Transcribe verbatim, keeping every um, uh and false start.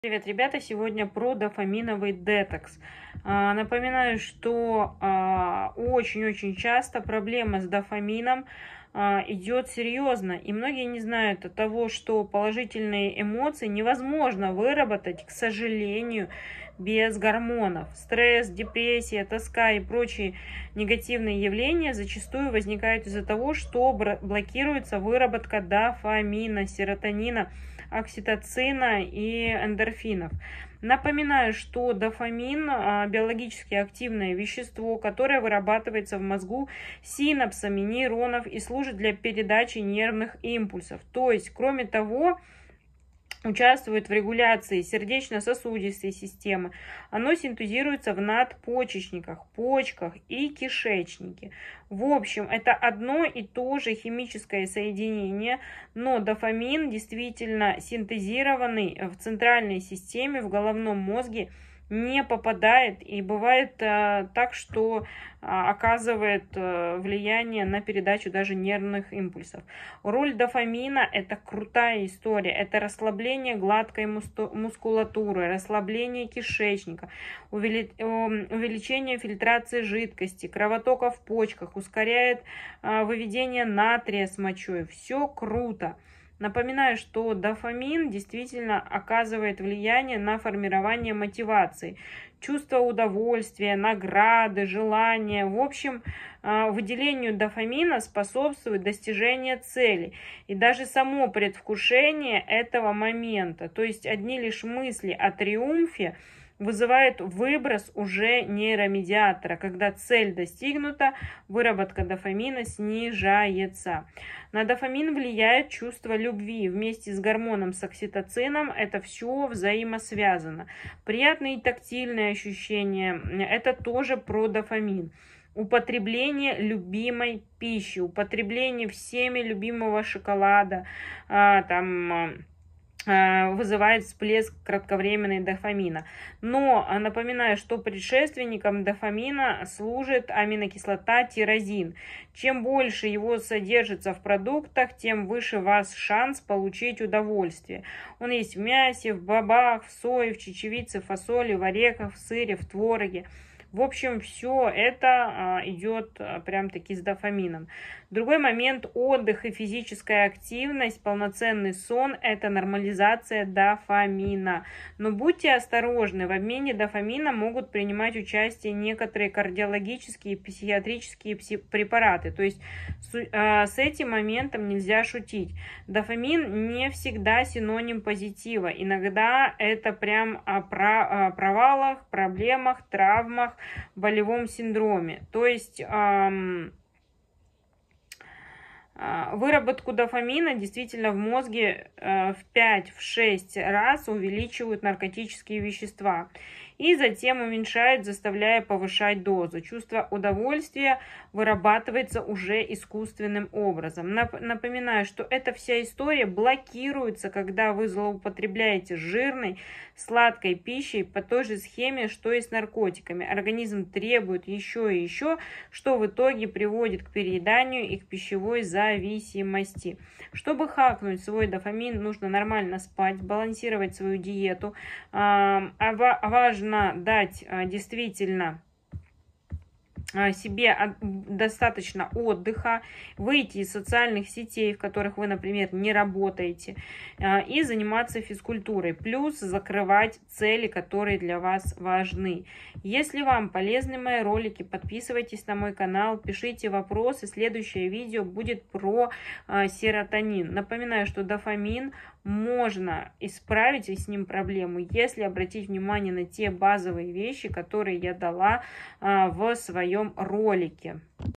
Привет, ребята! Сегодня про дофаминовый детокс. А, напоминаю, что очень-очень часто проблема с дофамином а, идет серьезно, и многие не знают от того, что положительные эмоции невозможно выработать, к сожалению, без гормонов. Стресс, депрессия, тоска и прочие негативные явления зачастую возникают из-за того, что блокируется выработка дофамина, серотонина, окситоцина и эндорфинов. Напоминаю, что дофамин – биологически активное вещество, которое вырабатывается в мозгу синапсами нейронов и служит для передачи нервных импульсов. То есть, кроме того, участвует в регуляции сердечно-сосудистой системы. Оно синтезируется в надпочечниках, почках и кишечнике. В общем, это одно и то же химическое соединение, но дофамин действительно синтезированный в центральной системе, в головном мозге, не попадает, и бывает э, так, что э, оказывает э, влияние на передачу даже нервных импульсов. Роль дофамина – это крутая история, это расслабление гладкой мускулатуры, расслабление кишечника, увели, э, увеличение фильтрации жидкости, кровотока в почках, ускоряет э, выведение натрия с мочой. Все круто. Напоминаю, что дофамин действительно оказывает влияние на формирование мотивации, чувство удовольствия, награды, желания. В общем, выделению дофамина способствует достижение цели и даже само предвкушение этого момента. То есть одни лишь мысли о триумфе вызывает выброс уже нейромедиатора. Когда цель достигнута, выработка дофамина снижается. На дофамин влияет чувство любви. Вместе с гормоном с окситоцином это все взаимосвязано. Приятные и тактильные ощущения – это тоже про дофамин. Употребление любимой пищи, употребление всеми любимого шоколада, там, вызывает всплеск кратковременной дофамина. Но напоминаю, что предшественником дофамина служит аминокислота тирозин. Чем больше его содержится в продуктах, тем выше у вас шанс получить удовольствие. Он есть в мясе, в бобах, в сое, в чечевице, в фасоли, в орехах, в сыре, в твороге. В общем, все это идет прям-таки с дофамином. Другой момент – отдых и физическая активность, полноценный сон – это нормализация дофамина. Но будьте осторожны, в обмене дофамина могут принимать участие некоторые кардиологические и психиатрические препараты. То есть с этим моментом нельзя шутить. Дофамин не всегда синоним позитива. Иногда это прям о провалах, проблемах, травмах, болевом синдроме. То есть эм, э, выработку дофамина действительно в мозге э, в пять-шесть раз увеличивают наркотические вещества и затем уменьшают, заставляя повышать дозу. Чувство удовольствия вырабатывается уже искусственным образом. Напоминаю, что эта вся история блокируется, когда вы злоупотребляете жирной, сладкой пищей по той же схеме, что и с наркотиками. Организм требует еще и еще, что в итоге приводит к перееданию и к пищевой зависимости. Чтобы хакнуть свой дофамин, нужно нормально спать, балансировать свою диету. Важно дать действительно себе достаточно отдыха, выйти из социальных сетей, в которых вы, например, не работаете, и заниматься физкультурой, плюс закрывать цели, которые для вас важны. Если вам полезны мои ролики, подписывайтесь на мой канал, пишите вопросы. Следующее видео будет про серотонин. Напоминаю, что дофамин можно исправить и с ним проблему, если обратить внимание на те базовые вещи, которые я дала в своем ролике.